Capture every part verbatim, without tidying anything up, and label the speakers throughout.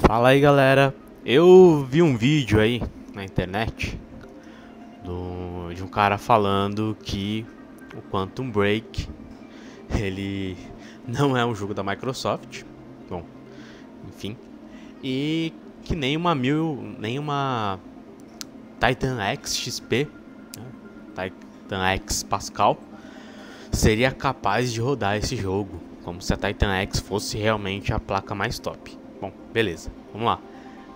Speaker 1: Fala aí, galera. Eu vi um vídeo aí na internet do, de um cara falando que o Quantum Break ele não é um jogo da Microsoft. Bom, enfim, e que nem uma mil, nem uma Titan X X P, né? Titan X Pascal seria capaz de rodar esse jogo, como se a Titan X fosse realmente a placa mais top. Bom, beleza, vamos lá.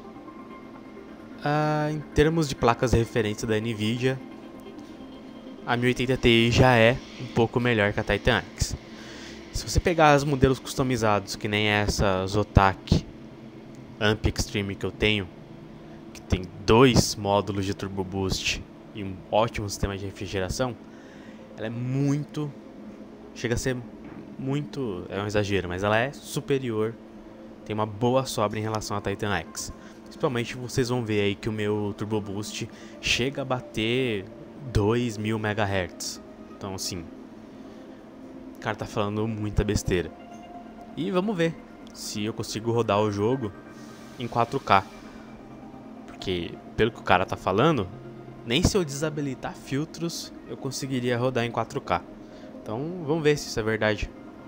Speaker 1: Ah, em termos de placas de referência da Nvidia, a mil e oitenta Ti já é um pouco melhor que a Titan X. Se você pegar os modelos customizados, que nem essa Zotac Amp Extreme que eu tenho, que tem dois módulos de Turbo Boost e um ótimo sistema de refrigeração, ela é muito, chega a ser muito, é um exagero, mas ela é superior, tem uma boa sobra em relação à Titan X. Principalmente vocês vão ver aí que o meu Turbo Boost chega a bater dois mil megahertz. Então assim, o cara tá falando muita besteira. E vamos ver se eu consigo rodar o jogo em quatro K. Porque pelo que o cara tá falando, nem se eu desabilitar filtros eu conseguiria rodar em quatro K. Então vamos ver se isso é verdade.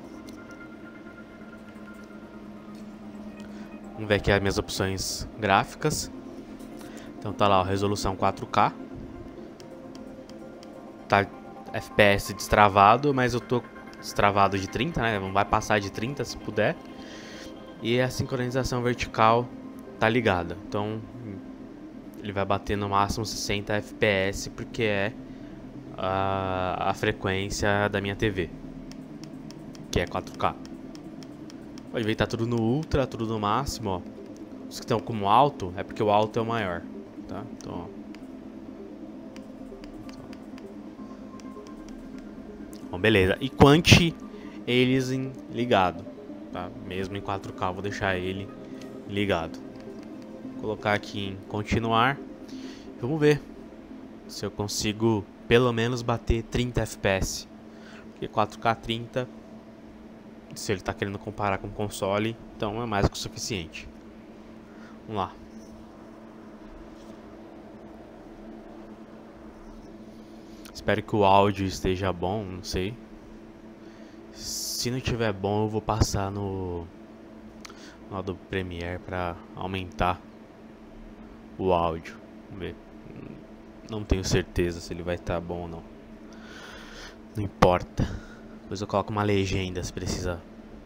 Speaker 1: Vamos ver aqui as minhas opções gráficas. Então tá lá, ó, resolução quatro K. Tá F P S destravado, mas eu tô destravado de trinta, né? Não vai passar de trinta se puder. E a sincronização vertical tá ligada. Então ele vai bater no máximo sessenta F P S, porque é a, a frequência da minha T V, que é quatro K. Pode ver que tá tudo no ultra, tudo no máximo, ó. Os que estão como alto é porque o alto é o maior, tá? Então, ó. Bom, beleza. E quanti eles em ligado, tá? Mesmo em quatro K, vou deixar ele ligado. Vou colocar aqui em continuar. Vamos ver se eu consigo pelo menos bater trinta F P S. Porque quatro K trinta, se ele está querendo comparar com o console, então é mais que o suficiente. Vamos lá. Espero que o áudio esteja bom, não sei. Se não estiver bom, eu vou passar no, no Adobe Premiere para aumentar o áudio. Vamos ver. Não tenho certeza se ele vai estar bom ou não. Não importa. Depois eu coloco uma legenda se precisar.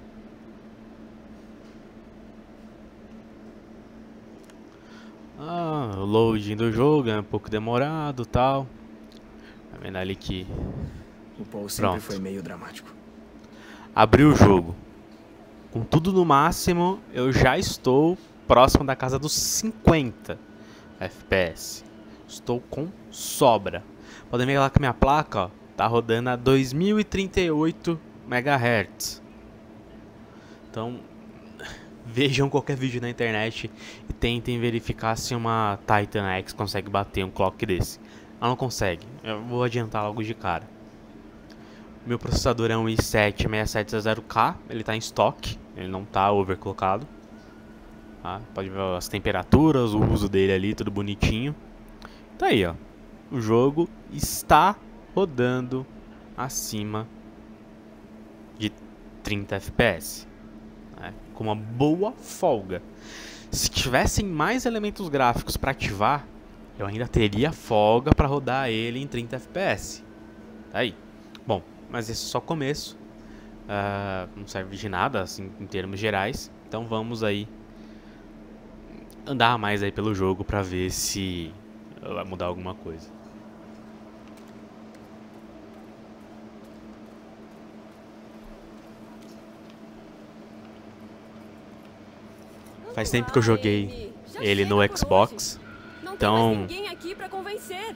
Speaker 1: Ah, o loading do jogo é um pouco demorado e tal. Tá vendo ali que...
Speaker 2: O Paul sempre foi meio dramático.
Speaker 1: Abriu o jogo. Com tudo no máximo, eu já estou próximo da casa dos cinquenta F P S. Estou com sobra. Podem ver lá que a minha placa, ó, tá rodando a dois mil e trinta e oito megahertz. Então, vejam qualquer vídeo na internet e tentem verificar se uma Titan X consegue bater um clock desse. Ela não consegue. Eu vou adiantar logo de cara. Meu processador é um i sete seis sete zero zero K. Ele está em estoque. Ele não está overclockado. Tá? Pode ver as temperaturas, o uso dele ali, tudo bonitinho. Tá aí, ó. O jogo está rodando acima de trinta F P S, né? Com uma boa folga. Se tivessem mais elementos gráficos para ativar, eu ainda teria folga para rodar ele em trinta F P S. Tá aí. Bom, mas esse é só o começo. Uh, não serve de nada assim em termos gerais. Então vamos aí andar mais aí pelo jogo para ver se vai mudar alguma coisa. Faz tempo que eu joguei ele no Xbox, então
Speaker 3: ninguém aqui pra convencer.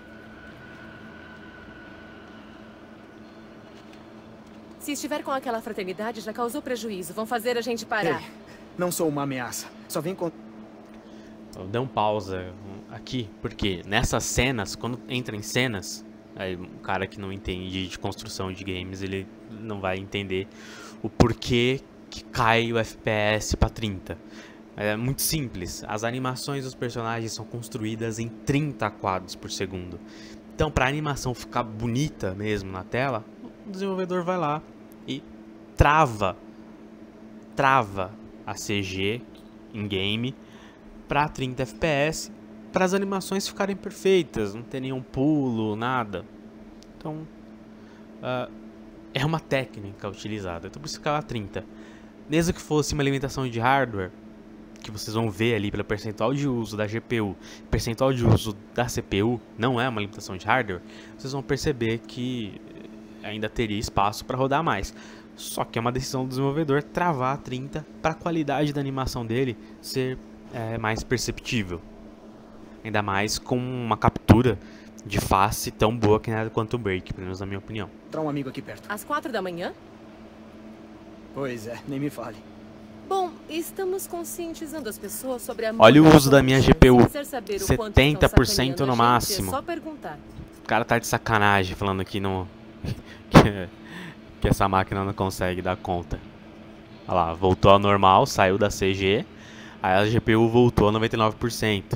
Speaker 3: Se estiver com aquela fraternidade, já causou prejuízo. Vão fazer a gente parar.
Speaker 2: Ei, não sou uma ameaça. Só vim com...
Speaker 1: Eu dei um pausa aqui, porque nessas cenas, quando entra em cenas, aí um cara que não entende de construção de games, ele não vai entender o porquê que cai o F P S para trinta. É muito simples. As animações dos personagens são construídas em trinta quadros por segundo. Então, para a animação ficar bonita mesmo na tela, o desenvolvedor vai lá e trava, trava a C G em game para trinta F P S, para as animações ficarem perfeitas, não ter nenhum pulo, nada. Então, uh, é uma técnica utilizada. Então, por isso ficava trinta. Mesmo que fosse uma limitação de hardware, que vocês vão ver ali pelo percentual de uso da G P U, percentual de uso da C P U, não é uma limitação de hardware, vocês vão perceber que ainda teria espaço para rodar mais. Só que é uma decisão do desenvolvedor travar a trinta para a qualidade da animação dele ser é, mais perceptível. Ainda mais com uma captura de face tão boa que nada quanto o Break, pelo menos na minha opinião.
Speaker 2: Tá um amigo aqui perto.
Speaker 3: Às quatro da manhã?
Speaker 2: Pois é, nem me fale.
Speaker 3: Bom, estamos conscientizando as pessoas sobre a...
Speaker 1: Olha o uso da minha G P U,
Speaker 3: setenta
Speaker 1: setenta por cento no máximo.
Speaker 3: É só perguntar.
Speaker 1: O cara tá de sacanagem falando que não... que, que essa máquina não consegue dar conta. Olha lá, voltou ao normal, saiu da C G, aí a G P U voltou a noventa e nove por cento.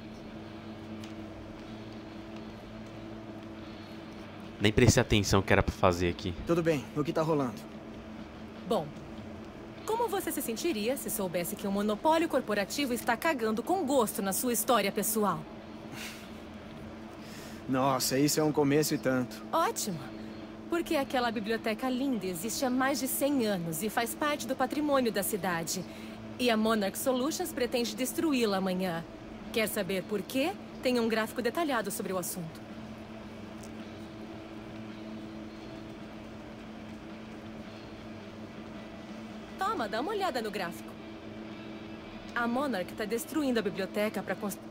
Speaker 1: Nem prestei atenção o que era pra fazer aqui.
Speaker 2: Tudo bem, o que tá rolando?
Speaker 3: Bom, como você se sentiria se soubesse que o monopólio corporativo está cagando com gosto na sua história pessoal?
Speaker 2: Nossa, isso é um começo e tanto.
Speaker 3: Ótimo. Porque aquela biblioteca linda existe há mais de cem anos e faz parte do patrimônio da cidade. E a Monarch Solutions pretende destruí-la amanhã. Quer saber por quê? Tem um gráfico detalhado sobre o assunto. Toma, dá uma olhada no gráfico. A Monarch está destruindo a biblioteca para construir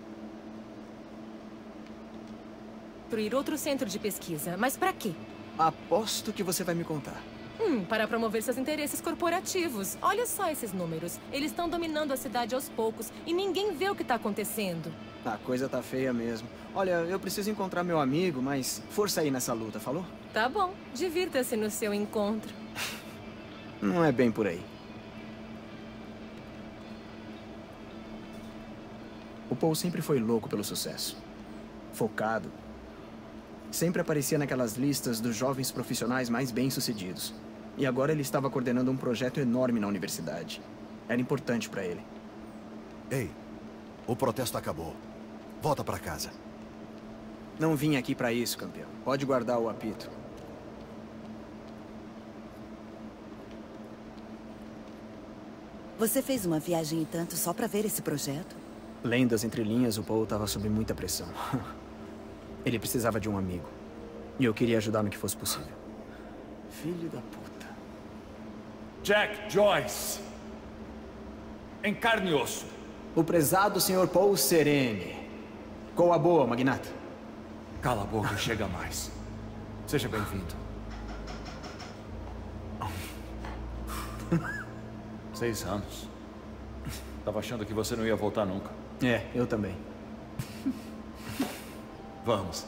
Speaker 3: outro centro de pesquisa. Mas para quê?
Speaker 2: Aposto que você vai me contar.
Speaker 3: Hum, para promover seus interesses corporativos. Olha só esses números. Eles estão dominando a cidade aos poucos e ninguém vê o que está acontecendo.
Speaker 2: A coisa tá feia mesmo. Olha, eu preciso encontrar meu amigo, mas força aí nessa luta, falou?
Speaker 3: Tá bom. Divirta-se no seu encontro.
Speaker 2: Não é bem por aí. O Paul sempre foi louco pelo sucesso. Focado. Sempre aparecia naquelas listas dos jovens profissionais mais bem-sucedidos. E agora ele estava coordenando um projeto enorme na universidade. Era importante para ele.
Speaker 4: Ei, o protesto acabou. Volta para casa.
Speaker 2: Não vim aqui para isso, campeão. Pode guardar o apito.
Speaker 5: Você fez uma viagem e tanto só para ver esse projeto?
Speaker 2: Lendo as entrelinhas, o Paul estava sob muita pressão. Ele precisava de um amigo. E eu queria ajudar no que fosse possível. Filho da puta.
Speaker 6: Jack Joyce. Em carne e osso.
Speaker 2: O prezado senhor Paul Serene. Qual a boa, magnata?
Speaker 6: Cala a boca e chega mais. Seja bem-vindo. Seis anos. Tava achando que você não ia voltar nunca.
Speaker 2: É, eu também.
Speaker 6: Vamos.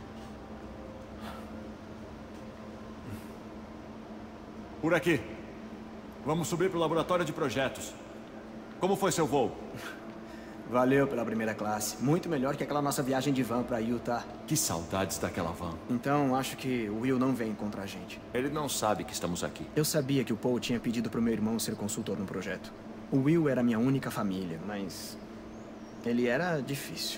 Speaker 6: Por aqui. Vamos subir para o laboratório de projetos. Como foi seu voo?
Speaker 2: Valeu pela primeira classe. Muito melhor que aquela nossa viagem de van para Utah.
Speaker 6: Que saudades daquela van.
Speaker 2: Então, acho que o Will não vem contra a gente.
Speaker 6: Ele não sabe que estamos aqui.
Speaker 2: Eu sabia que o Paul tinha pedido para o meu irmão ser consultor no projeto. O Will era minha única família, mas... ele era difícil.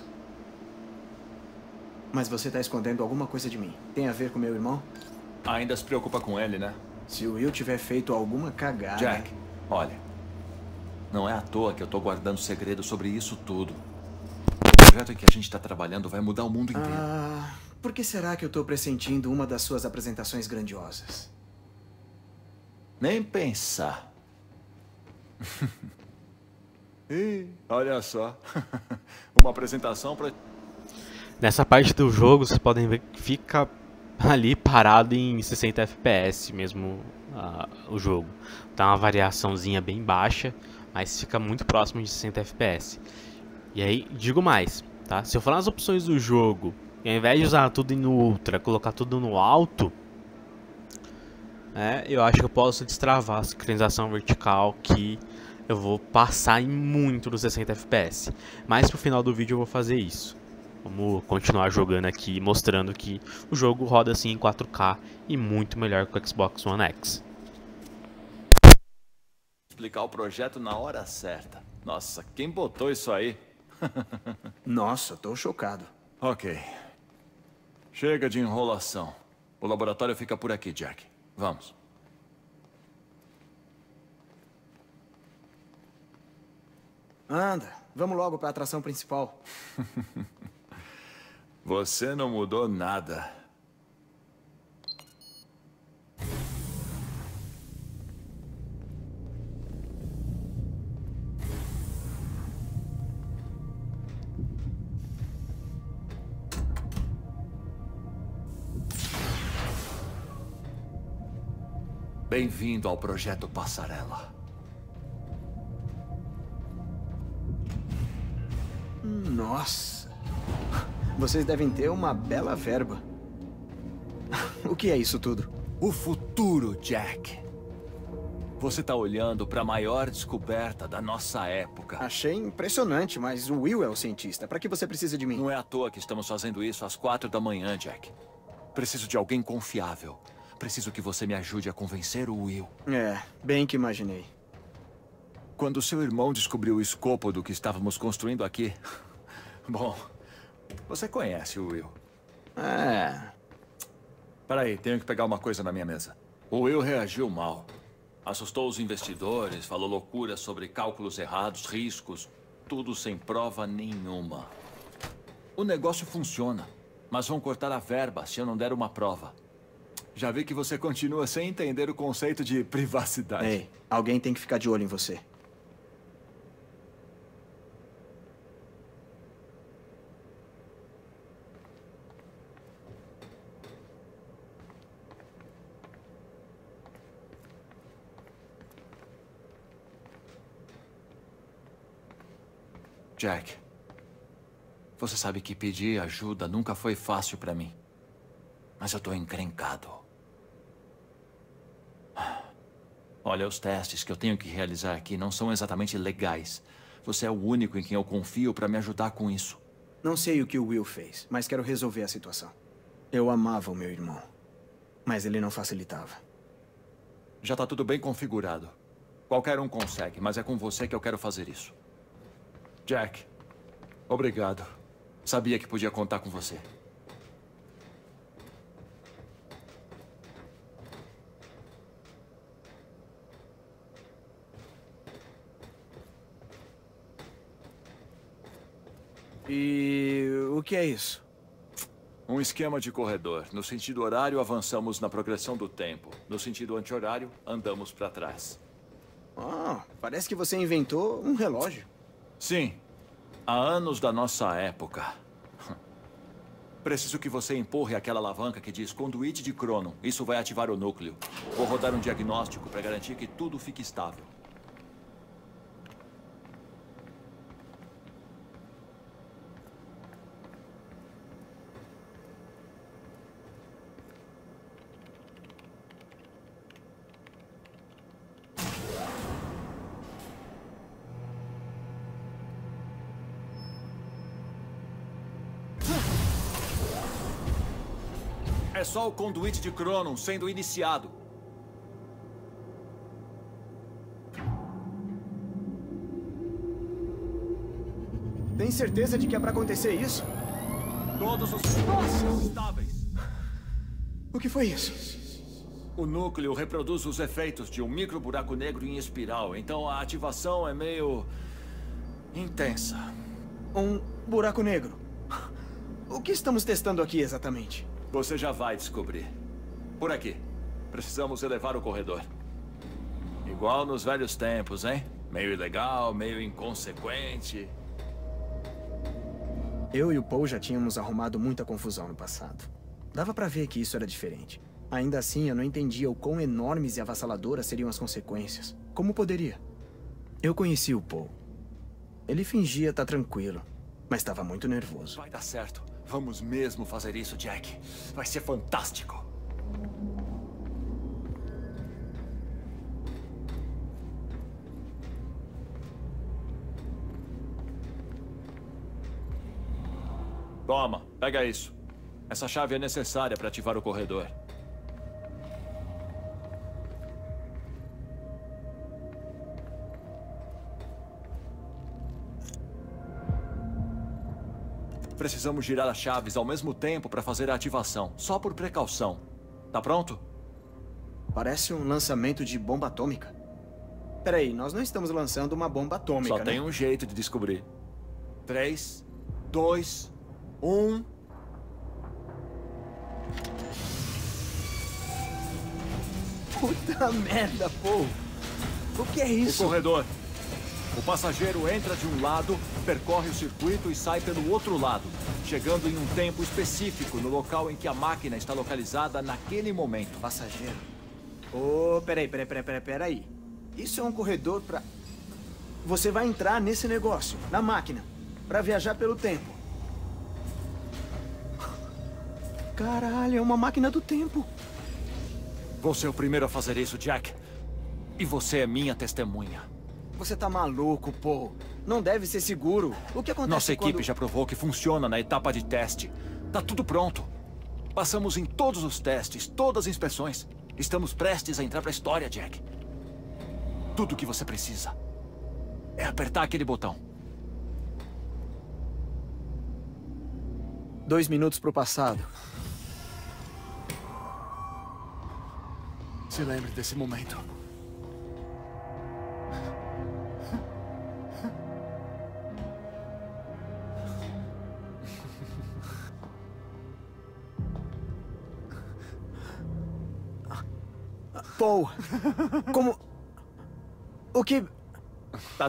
Speaker 2: Mas você tá escondendo alguma coisa de mim. Tem a ver com meu irmão?
Speaker 6: Ainda se preocupa com ele, né?
Speaker 2: Se o Will tiver feito alguma cagada...
Speaker 6: Jack, olha. Não é à toa que eu tô guardando segredo sobre isso tudo. O projeto em que a gente tá trabalhando vai mudar o mundo inteiro.
Speaker 2: Ah, por que será que eu tô pressentindo uma das suas apresentações grandiosas?
Speaker 6: Nem pensar. Ih, olha só. Uma apresentação pra...
Speaker 1: Nessa parte do jogo, vocês podem ver que fica ali parado em sessenta F P S mesmo uh, o jogo. Dá uma variaçãozinha bem baixa, mas fica muito próximo de sessenta F P S. E aí, digo mais, tá? Se eu for nas opções do jogo, e ao invés de usar tudo no Ultra, colocar tudo no alto, é, eu acho que eu posso destravar a sincronização vertical, que eu vou passar em muito nos sessenta F P S. Mas pro final do vídeo eu vou fazer isso. Vamos continuar jogando aqui, mostrando que o jogo roda assim em quatro K e muito melhor que o Xbox One X.
Speaker 6: Explicar o projeto na hora certa. Nossa, quem botou isso aí?
Speaker 2: Nossa, tô chocado.
Speaker 6: Ok. Chega de enrolação. O laboratório fica por aqui, Jack. Vamos.
Speaker 2: Anda, vamos logo pra atração principal.
Speaker 6: Você não mudou nada. Bem-vindo ao Projeto Passarela.
Speaker 2: Nossa. Vocês devem ter uma bela verba. O que é isso tudo?
Speaker 6: O futuro, Jack. Você tá olhando para a maior descoberta da nossa época.
Speaker 2: Achei impressionante, mas o Will é o cientista. Pra que você precisa de mim?
Speaker 6: Não é à toa que estamos fazendo isso às quatro da manhã, Jack. Preciso de alguém confiável. Preciso que você me ajude a convencer o Will.
Speaker 2: É, bem que imaginei.
Speaker 6: Quando seu irmão descobriu o escopo do que estávamos construindo aqui... Bom, você conhece o Will.
Speaker 2: É...
Speaker 6: Peraí, tenho que pegar uma coisa na minha mesa. O Will reagiu mal. Assustou os investidores, falou loucuras sobre cálculos errados, riscos, tudo sem prova nenhuma. O negócio funciona, mas vão cortar a verba se eu não der uma prova. Já vi que você continua sem entender o conceito de privacidade.
Speaker 2: Ei, alguém tem que ficar de olho em você.
Speaker 6: Jack, você sabe que pedir ajuda nunca foi fácil pra mim. Mas eu tô encrencado. Olha, os testes que eu tenho que realizar aqui não são exatamente legais. Você é o único em quem eu confio pra me ajudar com isso.
Speaker 2: Não sei o que o Will fez, mas quero resolver a situação. Eu amava o meu irmão, mas ele não facilitava.
Speaker 6: Já tá tudo bem configurado. Qualquer um consegue, mas é com você que eu quero fazer isso. Jack, obrigado. Sabia que podia contar com você.
Speaker 2: E o que é isso?
Speaker 6: Um esquema de corredor. No sentido horário, avançamos na progressão do tempo. No sentido anti-horário, andamos para trás.
Speaker 2: Ah, parece que você inventou um relógio.
Speaker 6: Sim. Há anos da nossa época. Preciso que você empurre aquela alavanca que diz conduíte de Cronon. Isso vai ativar o núcleo. Vou rodar um diagnóstico para garantir que tudo fique estável. É só o conduíte de Cronon sendo iniciado.
Speaker 2: Tem certeza de que é pra acontecer isso?
Speaker 6: Todos os sistemas estáveis.
Speaker 2: O que foi isso?
Speaker 6: O núcleo reproduz os efeitos de um micro buraco negro em espiral, então a ativação é meio... intensa.
Speaker 2: Um buraco negro. O que estamos testando aqui exatamente?
Speaker 6: Você já vai descobrir. Por aqui. Precisamos elevar o corredor. Igual nos velhos tempos, hein? Meio ilegal, meio inconsequente.
Speaker 2: Eu e o Paul já tínhamos arrumado muita confusão no passado. Dava pra ver que isso era diferente. Ainda assim, eu não entendia o quão enormes e avassaladoras seriam as consequências. Como poderia? Eu conheci o Paul. Ele fingia estar tranquilo, mas estava muito nervoso.
Speaker 6: Vai dar certo. Vamos mesmo fazer isso, Jack. Vai ser fantástico. Toma, pega isso. Essa chave é necessária para ativar o corredor. Precisamos girar as chaves ao mesmo tempo para fazer a ativação, só por precaução. Tá pronto?
Speaker 2: Parece um lançamento de bomba atômica. Peraí, nós não estamos lançando uma bomba atômica,
Speaker 6: Só
Speaker 2: né?
Speaker 6: tem um jeito de descobrir. Três, dois, um...
Speaker 2: Puta merda, pô! O que é
Speaker 6: O
Speaker 2: isso?
Speaker 6: corredor. O passageiro entra de um lado, percorre o circuito e sai pelo outro lado, chegando em um tempo específico no local em que a máquina está localizada naquele momento.
Speaker 2: Passageiro. Ô, peraí, peraí, peraí, peraí, peraí. Isso é um corredor pra... Você vai entrar nesse negócio, na máquina, pra viajar pelo tempo. Caralho, é uma máquina do tempo.
Speaker 6: Vou ser o primeiro a fazer isso, Jack. E você é minha testemunha.
Speaker 2: Você tá maluco, pô. Não deve ser seguro. O que acontece
Speaker 6: Nossa equipe
Speaker 2: quando...
Speaker 6: já provou que funciona na etapa de teste. Tá tudo pronto. Passamos em todos os testes, todas as inspeções. Estamos prestes a entrar pra história, Jack. Tudo o que você precisa é apertar aquele botão.
Speaker 2: Dois minutos pro passado.
Speaker 6: Se lembre desse momento.
Speaker 2: Paul, como... O que...
Speaker 6: Tá...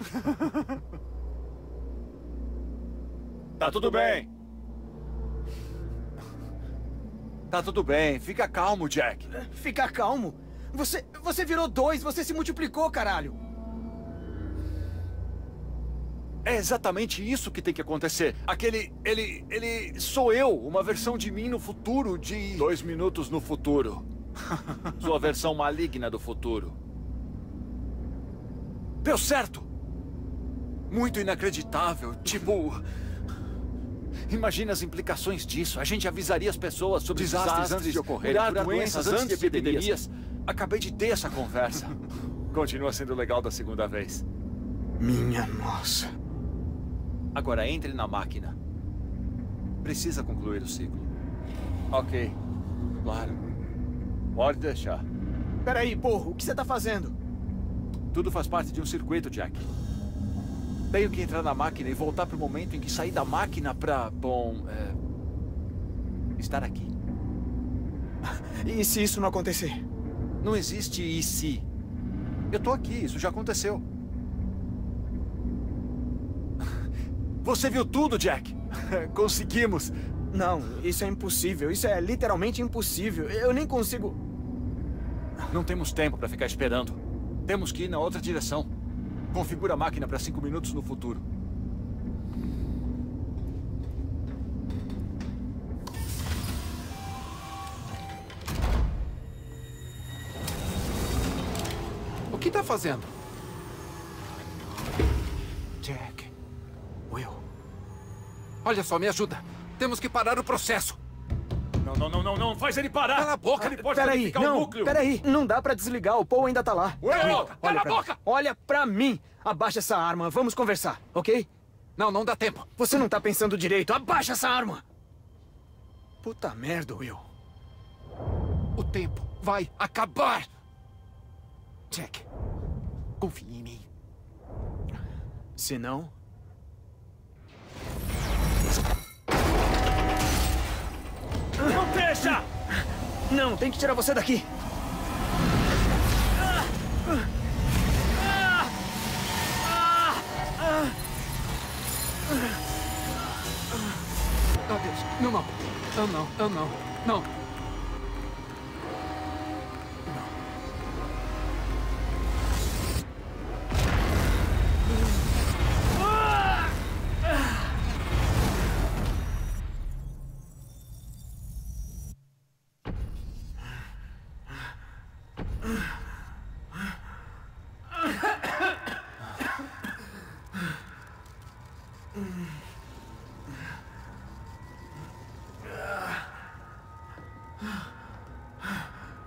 Speaker 6: tá tudo bem. Tá tudo bem. Fica calmo, Jack.
Speaker 2: Fica calmo. Você... Você virou dois, você se multiplicou, caralho.
Speaker 6: É exatamente isso que tem que acontecer. Aquele... Ele... Ele... Sou eu. Uma versão de mim no futuro de... Dois minutos no futuro. Sua versão maligna do futuro. Deu certo! Muito inacreditável. Tipo... Imagina as implicações disso. A gente avisaria as pessoas sobre
Speaker 7: Desastres
Speaker 6: desastres
Speaker 7: antes de ocorrerem,
Speaker 6: curar
Speaker 7: curar
Speaker 6: doenças
Speaker 7: doenças
Speaker 6: antes de epidemias. Acabei de ter essa conversa. Continua sendo legal da segunda vez.
Speaker 2: Minha nossa.
Speaker 6: Agora entre na máquina. Precisa concluir o ciclo. Ok. Claro. Pode deixar.
Speaker 2: Peraí, porra, o que você tá fazendo?
Speaker 6: Tudo faz parte de um circuito, Jack. Tenho que entrar na máquina e voltar pro momento em que saí da máquina pra, bom, é... estar aqui.
Speaker 2: E se isso não acontecer?
Speaker 6: Não existe e se. Eu tô aqui, isso já aconteceu. Você viu tudo, Jack? Conseguimos.
Speaker 2: Não, isso é impossível. Isso é literalmente impossível. Eu nem consigo...
Speaker 6: Não temos tempo pra ficar esperando. Temos que ir na outra direção. Configura a máquina para cinco minutos no futuro.
Speaker 7: O que tá fazendo? Jack.
Speaker 2: Will.
Speaker 7: Olha só, me ajuda. Temos que parar o processo.
Speaker 6: Não, não, não, não, não. Faz ele parar.
Speaker 7: Cala a boca.
Speaker 6: Ele pode
Speaker 2: Peraí,
Speaker 6: danificar o
Speaker 2: não,
Speaker 6: núcleo.
Speaker 2: peraí. Não dá pra desligar, o Paul ainda tá lá.
Speaker 6: Will,
Speaker 2: Will,
Speaker 7: cala
Speaker 2: olha
Speaker 7: a
Speaker 2: pra
Speaker 7: boca.
Speaker 2: mim. Olha pra mim. Abaixa essa arma, vamos conversar, ok?
Speaker 7: Não, não dá tempo.
Speaker 2: Você não tá pensando direito, abaixa essa arma! Puta merda, Will.
Speaker 7: O tempo vai acabar. Jack, confie em mim.
Speaker 2: Se não...
Speaker 6: Não deixa!
Speaker 2: Não, tem que tirar você daqui.
Speaker 7: Oh, Deus. Não, não. Não, não. Não, não. Não.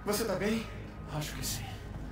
Speaker 2: Você tá bem? Acho que sim.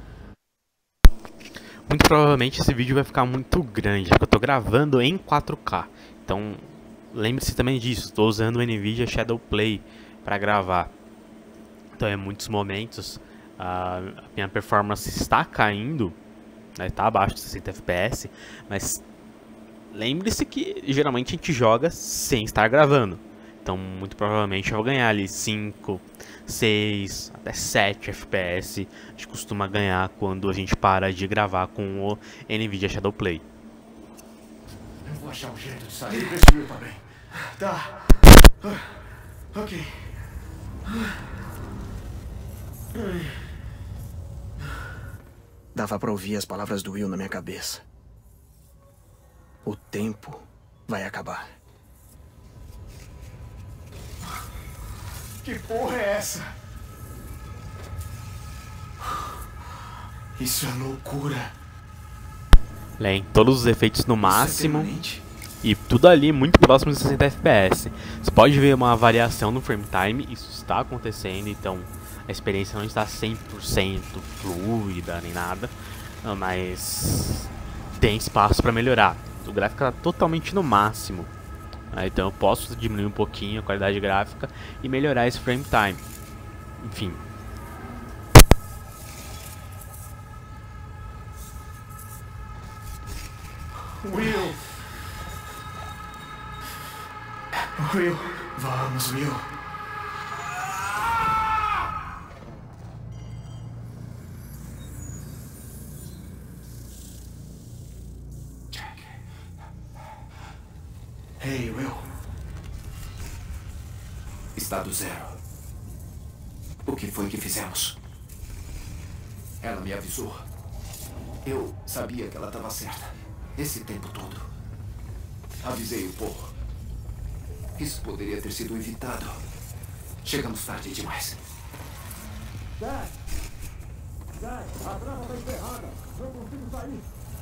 Speaker 1: Muito provavelmente esse vídeo vai ficar muito grande, porque eu tô gravando em quatro K. Então, lembre-se também disso, estou usando o Nvidia Shadow Play para gravar. Então, em muitos momentos, a minha performance está caindo, né, tá abaixo de sessenta F P S, mas lembre-se que geralmente a gente joga sem estar gravando. Então, muito provavelmente eu vou ganhar ali cinco, seis, até sete F P S. A gente costuma ganhar quando a gente para de gravar com o Nvidia Shadow Play.
Speaker 2: Eu vou achar um jeito de sair desse rio também. Tá. Ok. Dava pra ouvir as palavras do Will na minha cabeça. O tempo vai acabar. Que porra é essa? Isso é loucura.
Speaker 1: Len, todos os efeitos no máximo.
Speaker 2: Isso é
Speaker 1: E tudo ali muito próximo de sessenta F P S. Você pode ver uma variação no frame time, isso está acontecendo, então a experiência não está cem por cento fluida nem nada, mas tem espaço para melhorar. O gráfico está totalmente no máximo, né? Então eu posso diminuir um pouquinho a qualidade gráfica e melhorar esse frame time. Enfim.
Speaker 2: Will! Will! Vamos, Will! Jack. Hey, Will.
Speaker 8: Estado zero. O que foi que fizemos? Ela me avisou. Eu sabia que ela estava certa. Esse tempo todo. Avisei o Paul. Isso poderia ter sido evitado. Chegamos tarde demais.
Speaker 9: Jack! Jack, a trava está enterrada. Não consigo sair.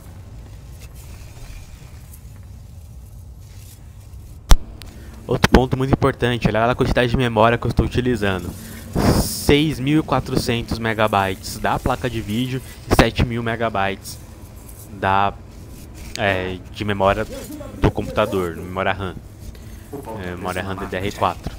Speaker 1: Outro ponto muito importante, olha a quantidade de memória que eu estou utilizando. seis mil e quatrocentos megabytes da placa de vídeo e sete mil megabytes da, é, de memória do computador, memória RAM. É, memória RAM D D R quatro.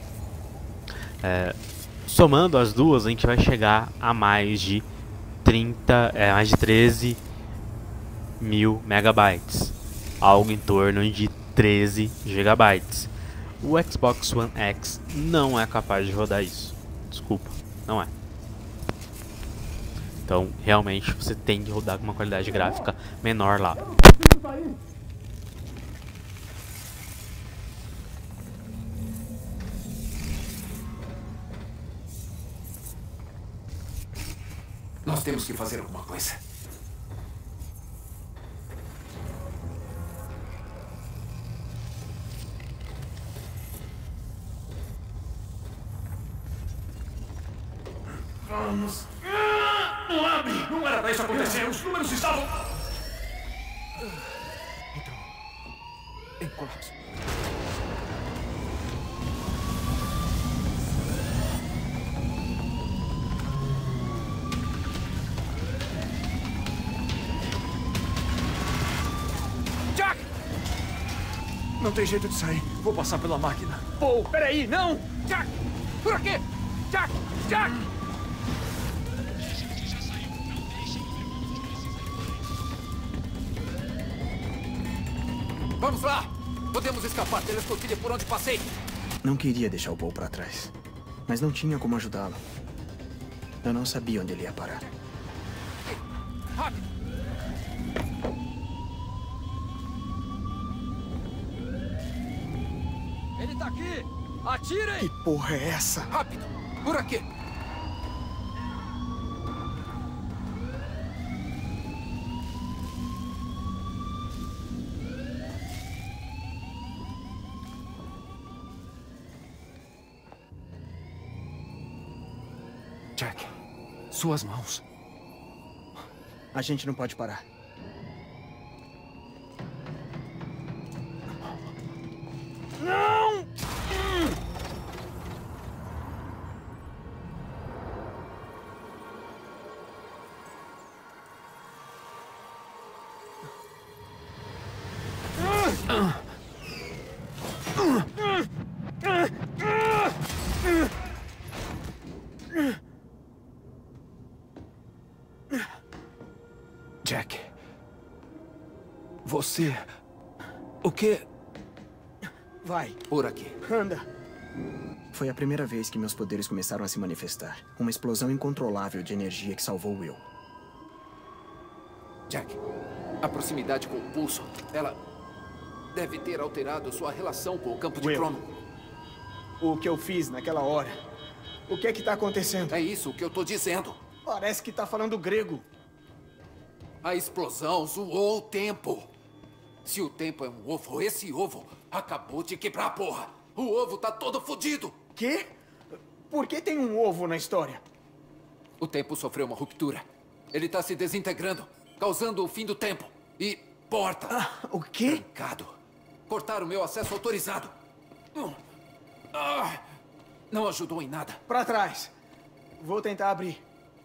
Speaker 1: É, somando as duas, a gente vai chegar a mais de trinta, é, mais de treze mil megabytes, algo em torno de treze gigabytes. O Xbox One X não é capaz de rodar isso. Desculpa, não é. Então, realmente, você tem que rodar com uma qualidade gráfica menor lá.
Speaker 8: Nós temos que fazer alguma coisa.
Speaker 2: Vamos. Não abre! Não era pra isso acontecer! Os números estavam...
Speaker 7: Então... Em colapso.
Speaker 2: Jack! Não tem jeito de sair. Vou passar pela máquina.
Speaker 7: Paul, peraí, não! Jack! Por aqui! Jack! Jack! Vamos lá! Podemos escapar pela escotilha por onde passei.
Speaker 2: Não queria deixar o Paul pra trás, mas não tinha como ajudá-lo. Eu não sabia onde ele ia parar.
Speaker 7: Rápido! Ele tá aqui! Atirem!
Speaker 2: Que porra é essa?
Speaker 7: Rápido! Por aqui!
Speaker 2: Jack,
Speaker 7: Suas mãos.
Speaker 2: a gente não pode parar.
Speaker 7: Não!
Speaker 8: Jack. Você... O quê?
Speaker 2: Vai.
Speaker 8: Por aqui.
Speaker 2: Anda. Foi a primeira vez que meus poderes começaram a se manifestar. Uma explosão incontrolável de energia que salvou Will.
Speaker 8: Jack, a proximidade com o pulso, ela deve ter alterado sua relação com o campo de
Speaker 2: Will.
Speaker 8: crono.
Speaker 2: O que eu fiz naquela hora? O que é que tá acontecendo?
Speaker 8: É isso que eu tô dizendo.
Speaker 2: Parece que tá falando grego.
Speaker 8: A explosão zoou o tempo. Se o tempo é um ovo, esse ovo acabou de quebrar a porra. O ovo tá todo fodido.
Speaker 2: Quê? Por que tem um ovo na história?
Speaker 8: O tempo sofreu uma ruptura. Ele tá se desintegrando, causando o fim do tempo. E porta.
Speaker 2: Ah, o quê?
Speaker 8: Trancado. Cortaram meu acesso autorizado. Ah, não ajudou em nada.
Speaker 2: Pra trás. Vou tentar abrir.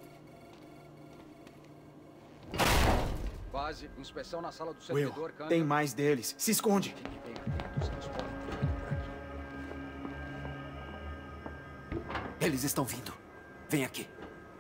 Speaker 10: Base, inspeção na sala do
Speaker 2: Will,
Speaker 10: servidor. Câmara.
Speaker 2: tem mais deles. Se esconde.
Speaker 8: Eles estão vindo. Vem aqui.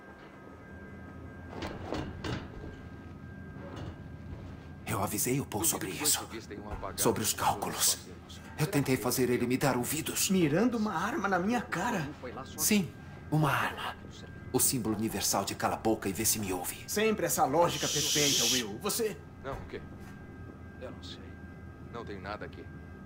Speaker 8: Eu avisei o Paul sobre isso. Sobre os cálculos. Eu tentei fazer ele me dar ouvidos.
Speaker 2: Mirando uma arma na minha cara?
Speaker 8: Sim, uma arma. O símbolo universal de cala a boca e vê se me ouve.
Speaker 2: Sempre essa lógica perfeita, Will. Você...
Speaker 10: Não, o quê? Eu não sei. Não tem nada aqui.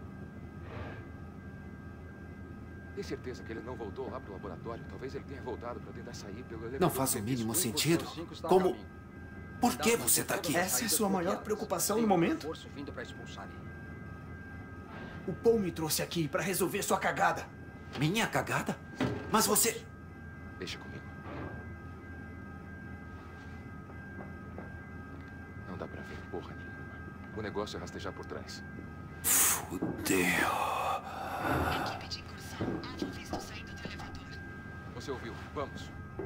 Speaker 10: Tem certeza que ele não voltou lá pro laboratório? Talvez ele tenha voltado para tentar sair pelo elevador.
Speaker 8: Não faz o mínimo sentido. Como... Por que você tá aqui?
Speaker 2: Essa é a sua maior preocupação no momento? O Paul me trouxe aqui para resolver sua cagada.
Speaker 8: Minha cagada? Mas você...
Speaker 10: Deixa comigo. Não dá pra ver porra nenhuma. O negócio é rastejar por trás.
Speaker 8: Fudeu.
Speaker 11: Equipe de incursão. Alvo visto saindo do elevador.
Speaker 10: Você ouviu? Vamos.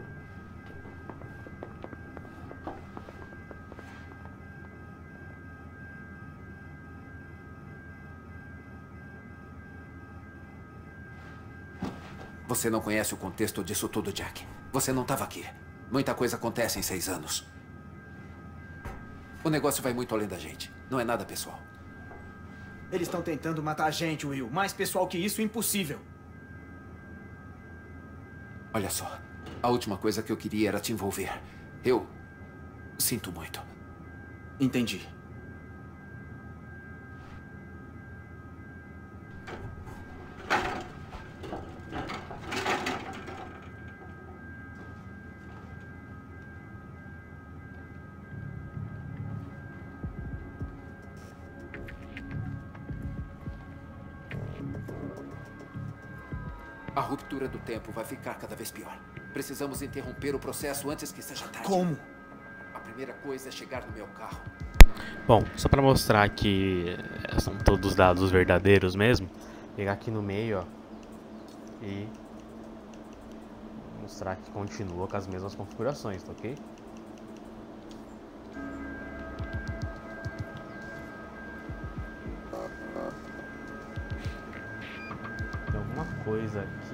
Speaker 8: Você não conhece o contexto disso tudo, Jack. Você não estava aqui. Muita coisa acontece em seis anos. O negócio vai muito além da gente. Não é nada pessoal.
Speaker 2: Eles estão tentando matar a gente, Will. Mais pessoal que isso, impossível.
Speaker 8: Olha só. A última coisa que eu queria era te envolver. Eu... sinto muito.
Speaker 2: Entendi.
Speaker 8: A ruptura do tempo vai ficar cada vez pior. Precisamos interromper o processo antes que seja tarde.
Speaker 2: Como?
Speaker 8: A primeira coisa é chegar no meu carro.
Speaker 1: Bom, só pra mostrar que são todos dados verdadeiros mesmo, pegar aqui no meio, ó, e mostrar que continua com as mesmas configurações, tá ok? Tem alguma coisa aqui.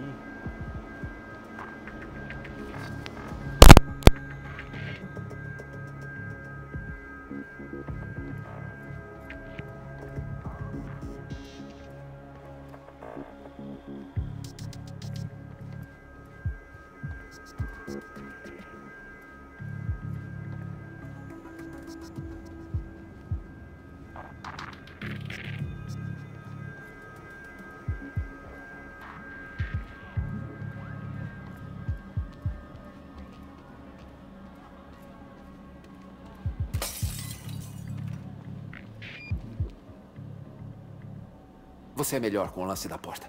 Speaker 8: Você é melhor com o lance da porta.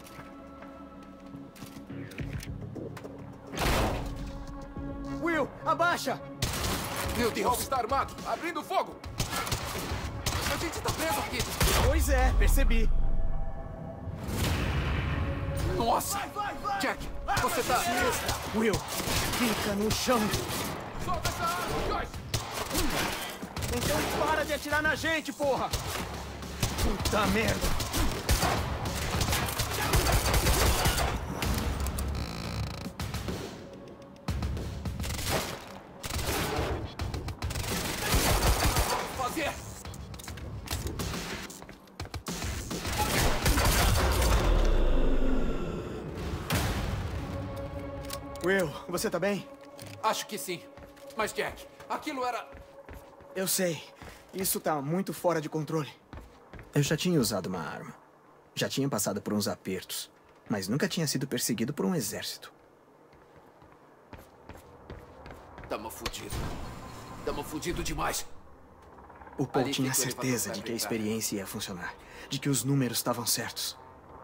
Speaker 2: Will, abaixa!
Speaker 8: Meu Deus!
Speaker 10: Está armado! Abrindo fogo!
Speaker 8: A gente está preso aqui!
Speaker 2: Pois é, percebi.
Speaker 8: Nossa!
Speaker 2: Vai, vai!
Speaker 8: Jack, você tá...
Speaker 2: Will, fica no chão.
Speaker 10: Solta essa arma, Joyce!
Speaker 2: Então para de atirar na gente, porra! Puta merda! Will, você tá bem?
Speaker 8: Acho que sim. Mas, Jack, aquilo era...
Speaker 2: Eu sei. Isso tá muito fora de controle. Eu já tinha usado uma arma. Já tinha passado por uns apertos. Mas nunca tinha sido perseguido por um exército.
Speaker 8: Tamo fudido. Tamo fudido demais.
Speaker 2: O Paul
Speaker 8: Ali
Speaker 2: tinha
Speaker 8: fica o
Speaker 2: certeza
Speaker 8: elevador
Speaker 2: de
Speaker 8: pra
Speaker 2: que a
Speaker 8: brincar.
Speaker 2: experiência ia funcionar. De que os números estavam certos.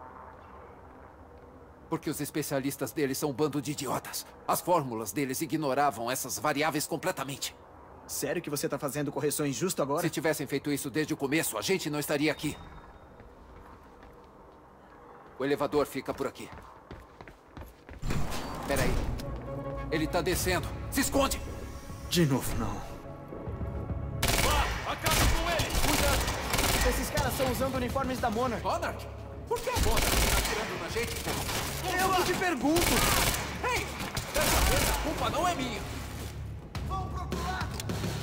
Speaker 8: Porque os especialistas deles são um bando de idiotas. As fórmulas deles ignoravam essas variáveis completamente.
Speaker 2: Sério que você tá fazendo correções justo agora?
Speaker 8: Se tivessem feito isso desde o começo, a gente não estaria aqui. O elevador fica por aqui. Peraí. Ele tá descendo. Se esconde!
Speaker 2: De novo, não.
Speaker 7: Vá, acabe com ele!
Speaker 2: Cuidado! Esses caras estão usando uniformes da Monarch.
Speaker 8: Monarch? Por que a Monarch tá atirando na gente?
Speaker 2: Eu que te pergunto!
Speaker 8: Ei! Dessa vez a culpa não é minha!
Speaker 2: Vão pro outro lado!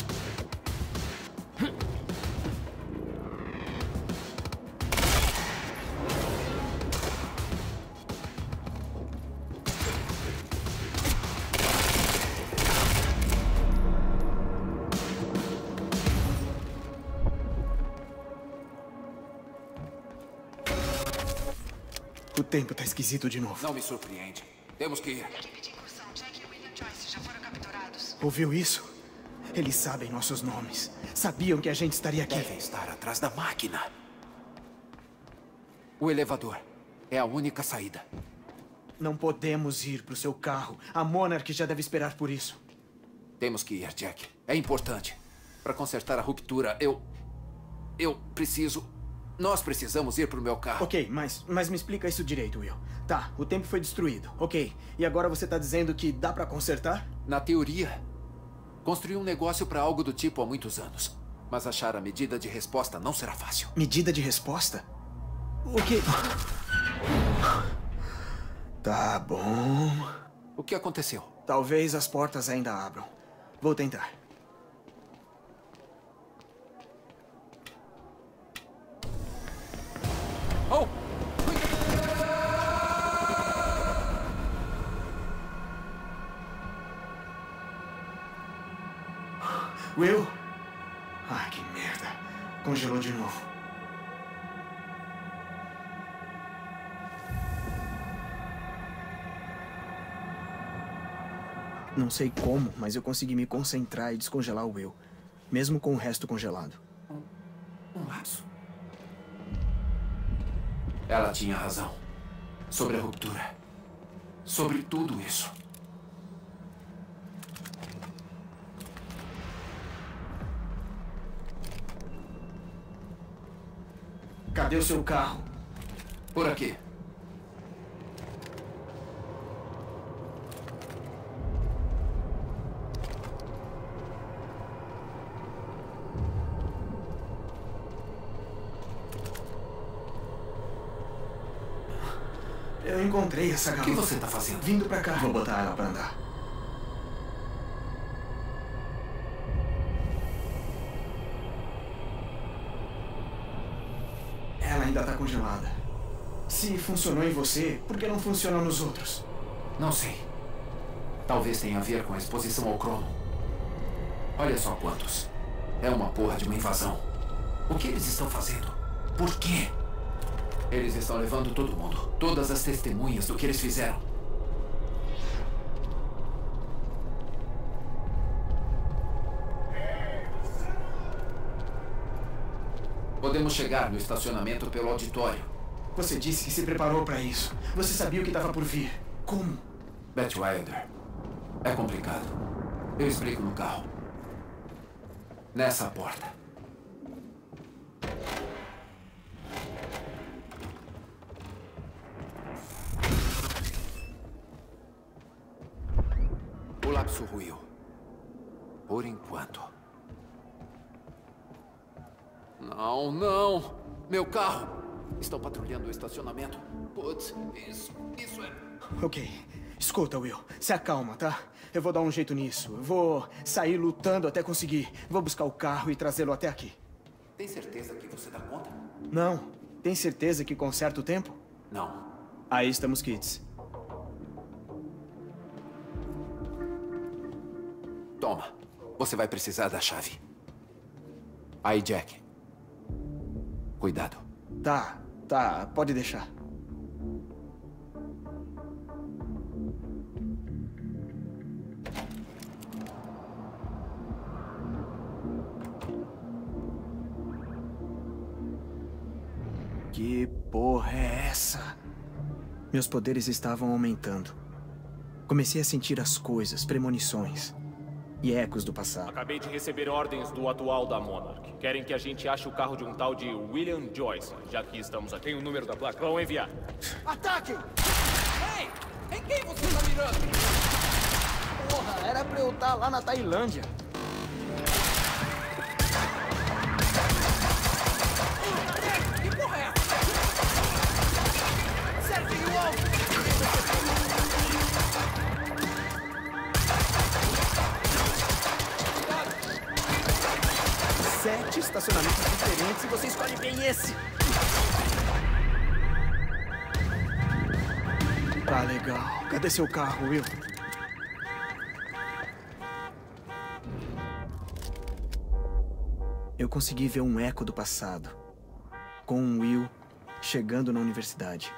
Speaker 2: O tempo tá esquisito de novo.
Speaker 8: Não me surpreende. Temos que ir.
Speaker 11: Equipe de incursão, Jack e William Joyce já foram capturados.
Speaker 2: Ouviu isso? Eles sabem nossos nomes. Sabiam que a gente estaria aqui.
Speaker 8: Devem estar atrás da máquina. O elevador é a única saída.
Speaker 2: Não podemos ir pro seu carro. A Monarch já deve esperar por isso.
Speaker 8: Temos que ir, Jack. É importante. Para consertar a ruptura, eu... Eu preciso... Nós precisamos ir pro meu carro.
Speaker 2: Ok, mas, mas me explica isso direito, Will. Tá, o tempo foi destruído. Ok, e agora você tá dizendo que dá pra consertar?
Speaker 8: Na teoria, construí um negócio para algo do tipo há muitos anos. Mas achar a medida de resposta não será fácil.
Speaker 2: Medida de resposta? O que... Tá bom...
Speaker 8: O que aconteceu?
Speaker 2: Talvez as portas ainda abram. Vou tentar.
Speaker 8: Oh!
Speaker 2: Will? Ah, que merda. Congelou de novo. Não sei como, mas eu consegui me concentrar e descongelar o Will. Mesmo com o resto congelado.
Speaker 8: Um lapso. Ela tinha razão. Sobre a ruptura. Sobre tudo isso.
Speaker 2: Cadê o seu carro?
Speaker 8: Por aqui.
Speaker 2: Eu encontrei essa garota.
Speaker 8: O que você tá fazendo?
Speaker 2: Vindo pra cá. Vou botar ela pra andar. Ela ainda tá congelada. Se funcionou em você, por que não funciona nos outros?
Speaker 8: Não sei. Talvez tenha a ver com a exposição ao cromo. Olha só quantos. É uma porra de uma invasão. O que eles estão fazendo? Por quê? Eles estão levando todo mundo. Todas as testemunhas do que eles fizeram. Podemos chegar no estacionamento pelo auditório.
Speaker 2: Você disse que se preparou pra isso. Você sabia o que estava por vir. Como?
Speaker 8: Beth Wilder. É complicado. Eu explico no carro. Nessa porta. O lapso ruiu. Por enquanto. Não, não! Meu carro! Estão patrulhando o estacionamento. Putz, isso, isso é...
Speaker 2: Ok. Escuta, Will. Se acalma, tá? Eu vou dar um jeito nisso. Eu vou sair lutando até conseguir. Vou buscar o carro e trazê-lo até aqui.
Speaker 8: Tem certeza que você dá conta?
Speaker 2: Não. Tem certeza que conserta o tempo?
Speaker 8: Não.
Speaker 2: Aí estamos quites.
Speaker 8: Toma. Você vai precisar da chave. Aí, Jack. Cuidado.
Speaker 2: Tá, tá. Pode deixar. Que porra é essa? Meus poderes estavam aumentando. Comecei a sentir as coisas, premonições e ecos do passado.
Speaker 12: Acabei de receber ordens do atual da Monarch. Querem que a gente ache o carro de um tal de William Joyce, já que estamos aqui. Tem o número da placa? Vão enviar.
Speaker 7: Ataque! Ei! Em quem você tá mirando?
Speaker 2: Porra, era pra eu estar lá na Tailândia.
Speaker 7: Que porra é essa? Serve o alvo!
Speaker 2: Sete estacionamentos diferentes e você escolhe bem esse. Tá legal. Cadê seu carro, Will? Eu consegui ver um eco do passado. Com o Will chegando na universidade.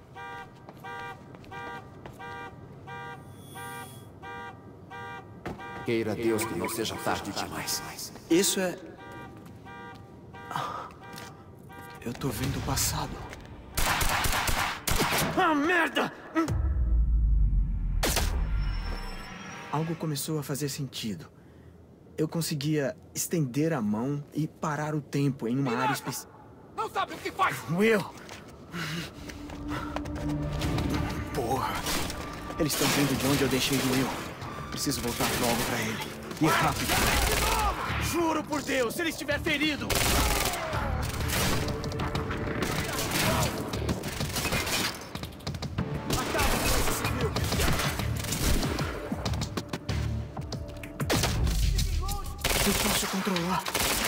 Speaker 8: Queira Deus que não seja tarde demais.
Speaker 2: Isso é... Eu tô vendo o passado. Ah, merda! Algo começou a fazer sentido. Eu conseguia estender a mão e parar o tempo em uma área específica.
Speaker 7: Não sabe o que faz!
Speaker 2: Will! Porra! Eles estão vendo de onde eu deixei o Will. Preciso voltar logo pra ele. E rápido. Juro por Deus, se ele estiver ferido! Eu posso controlar.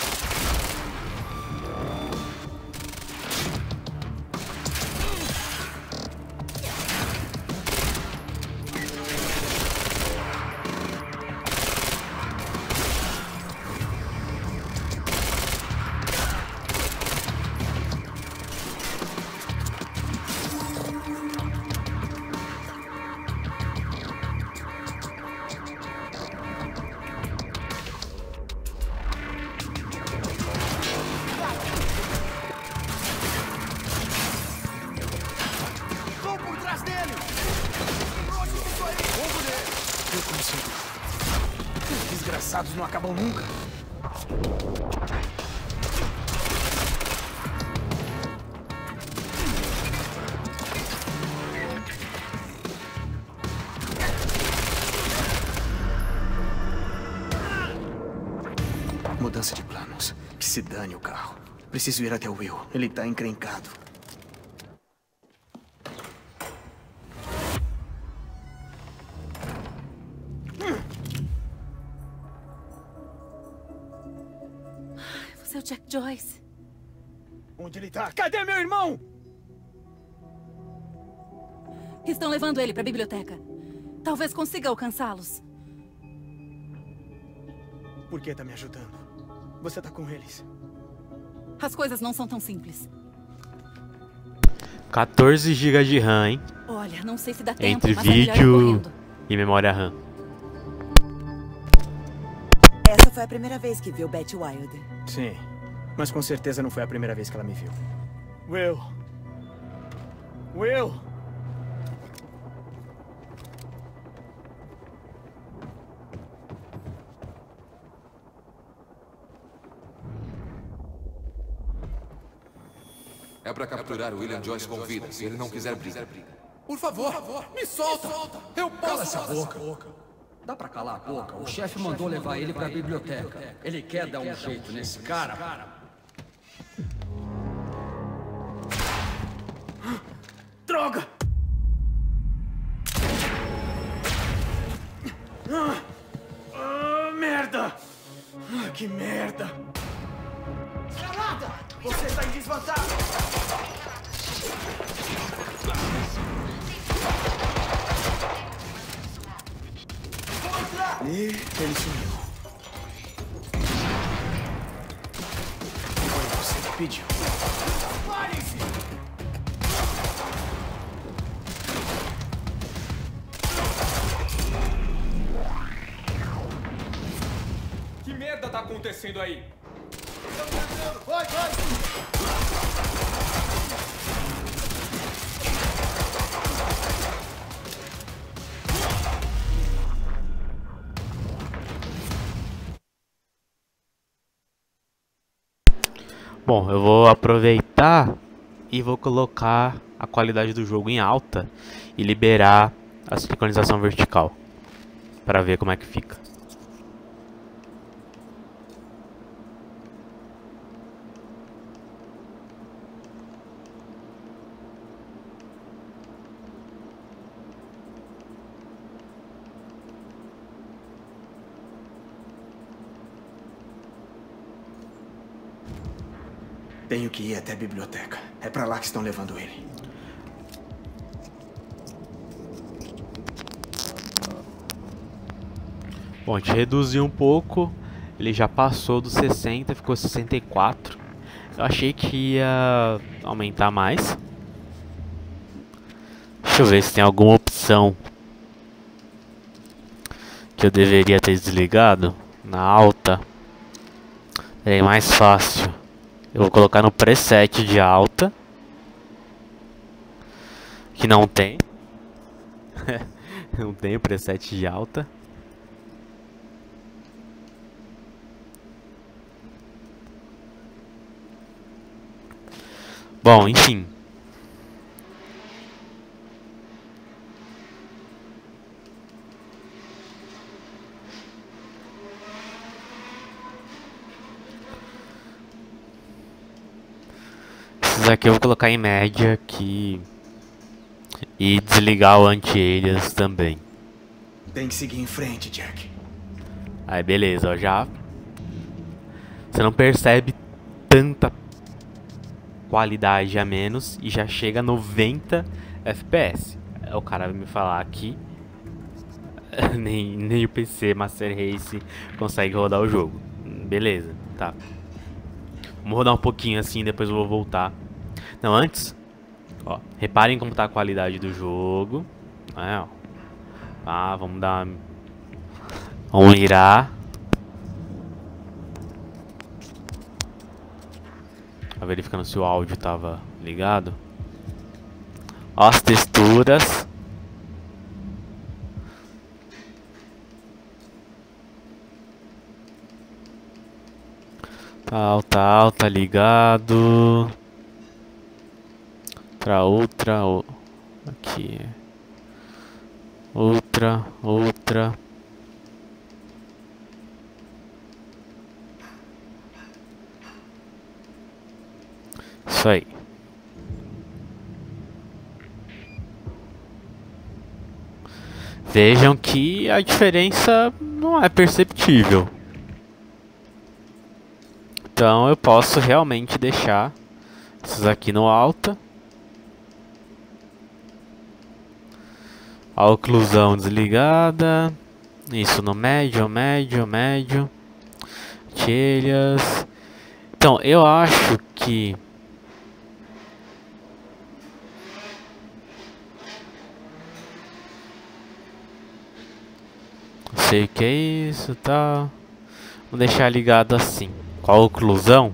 Speaker 2: Desgraçados não acabam nunca. Mudança de planos. Que se dane o carro. Preciso ir até o Will. Ele tá encrencado.
Speaker 3: Você é o Jack Joyce.
Speaker 2: Onde ele tá? Cadê meu irmão?
Speaker 5: Estão levando ele pra biblioteca. Talvez consiga alcançá-los.
Speaker 2: Por que tá me ajudando? Você tá com eles.
Speaker 5: As coisas não são tão simples.
Speaker 1: quatorze gigas de RAM, hein?
Speaker 5: Olha, não sei se dá tempo,
Speaker 1: entre
Speaker 5: mas é melhor ir
Speaker 1: vídeo
Speaker 5: correndo.
Speaker 1: e memória RAM.
Speaker 5: Essa foi a primeira vez que viu Betty Wilder.
Speaker 2: Sim, mas com certeza não foi a primeira vez que ela me viu. Will! Will!
Speaker 10: É pra capturar o William Joyce com vida, se ele não quiser briga.
Speaker 7: Por favor, me solta! Eu posso!
Speaker 9: Cala essa boca! Dá pra calar a boca? O chefe mandou levar ele pra biblioteca. Ele quer dar um jeito nesse cara.
Speaker 2: Droga! Ah, ah, merda! Ah, que merda!
Speaker 7: Salada!
Speaker 2: Você está em desvantagem!
Speaker 7: Vou entrar!
Speaker 2: E ele sumiu. Foi você que pediu. Parem-se!
Speaker 12: Que merda tá acontecendo aí?
Speaker 7: Vai, vai!
Speaker 1: Bom, eu vou aproveitar e vou colocar a qualidade do jogo em alta e liberar a sincronização vertical para ver como é que fica.
Speaker 2: Tenho que ir até a biblioteca. É pra lá que estão levando ele.
Speaker 1: Bom, a gente reduziu um pouco. Ele já passou dos sessenta, ficou sessenta e quatro. Eu achei que ia aumentar mais. Deixa eu ver se tem alguma opção que eu deveria ter desligado. Na alta é mais fácil. Eu vou colocar no preset de alta, que não tem. Não tem o preset de alta. Bom, enfim. Esses aqui eu vou colocar em média aqui e desligar o anti-alias também.
Speaker 2: Tem que seguir em frente, Jack.
Speaker 1: Aí beleza, ó, já você não percebe tanta qualidade a menos e já chega a noventa F P S. O cara vai me falar que nem, nem o P C Master Race consegue rodar o jogo. Beleza, tá. Vamos rodar um pouquinho assim, depois eu vou voltar. Não, antes, ó, reparem como tá a qualidade do jogo. É, ó. Tá, vamos dar... Vamos mirar. Tá verificando se o áudio tava ligado. Ó as texturas. Tal, tal, tá ligado. Pra outra, o... aqui. Outra, outra. Isso aí. Vejam que a diferença não é perceptível. Então eu posso realmente deixar esses aqui no alta. A oclusão desligada. Isso no médio, médio, médio. Telhas. Então eu acho que não sei o que é isso, tá? Vou deixar ligado assim. Com a oclusão.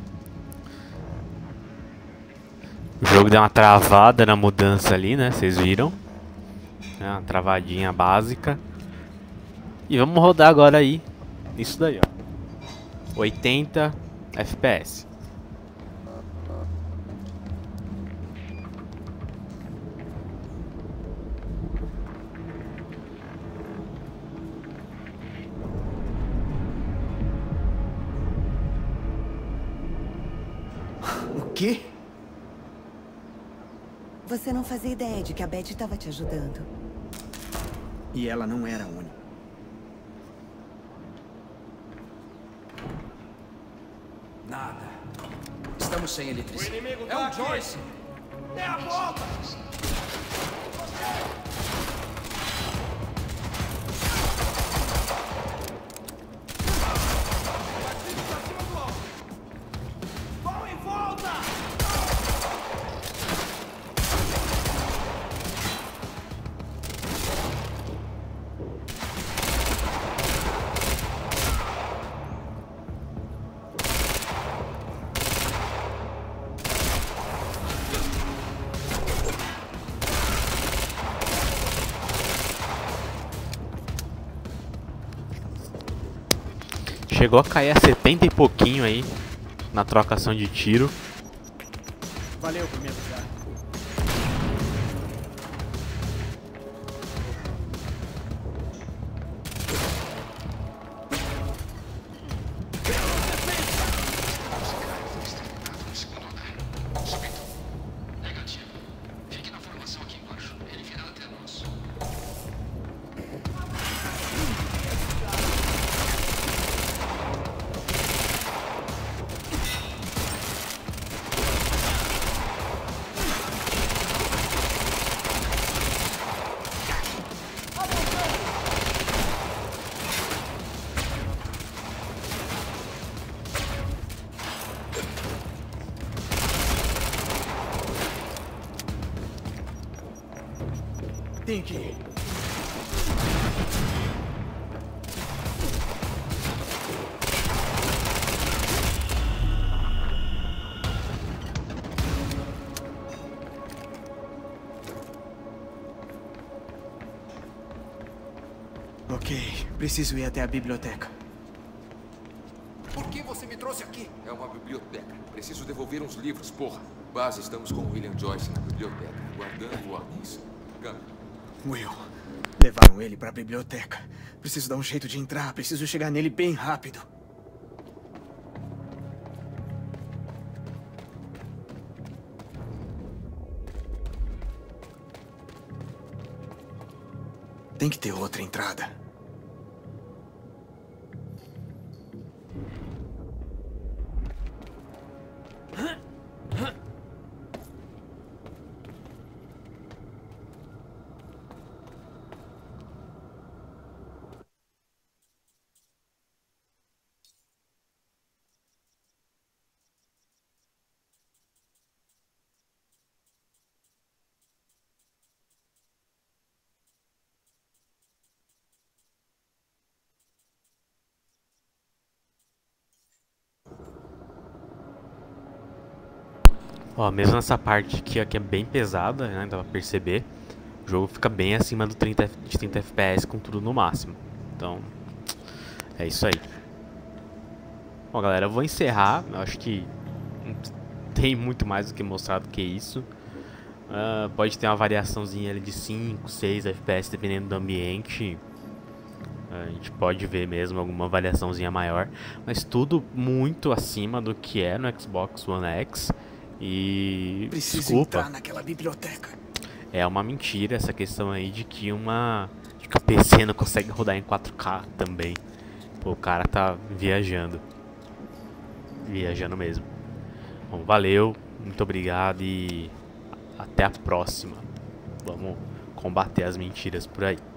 Speaker 1: O jogo deu uma travada na mudança ali, né? Vocês viram? É uma travadinha básica. E vamos rodar agora aí. Isso daí, ó. oitenta F P S.
Speaker 2: O quê?
Speaker 13: Você não fazia ideia de que a Beth estava te ajudando.
Speaker 2: E ela não era a única.
Speaker 9: Nada. Estamos sem eletricidade.
Speaker 7: O inimigo
Speaker 9: É
Speaker 7: tá
Speaker 9: o
Speaker 7: aqui.
Speaker 9: Joyce.
Speaker 7: Dê a volta!
Speaker 1: Chegou a cair a setenta e pouquinho aí na trocação de tiro.
Speaker 2: Valeu por me avisar. Tem que ir. Ok, preciso ir até a biblioteca.
Speaker 10: Por que você me trouxe aqui? É uma biblioteca. Preciso devolver uns livros, porra. Base, estamos com o William Joyce na biblioteca, guardando ordens. Gunner.
Speaker 2: Will, levaram ele pra biblioteca. Preciso dar um jeito de entrar, preciso chegar nele bem rápido. Tem que ter outra entrada.
Speaker 1: Ó, mesmo nessa parte aqui, ó, que é bem pesada, né, dá pra perceber, o jogo fica bem acima do trinta, de trinta F P S com tudo no máximo. Então, é isso aí. Bom, galera, eu vou encerrar. Eu acho que não tem muito mais do que mostrar do que isso. Uh, pode ter uma variaçãozinha ali de cinco, seis F P S dependendo do ambiente. A gente pode ver mesmo alguma variaçãozinha maior, mas tudo muito acima do que é no Xbox One X. E
Speaker 2: Preciso
Speaker 1: desculpa,
Speaker 2: entrar naquela biblioteca.
Speaker 1: É uma mentira essa questão aí de que uma de que o P C não consegue rodar em quatro K também. Pô, o cara tá viajando. Viajando mesmo. Bom, valeu, muito obrigado e até a próxima. Vamos combater as mentiras por aí.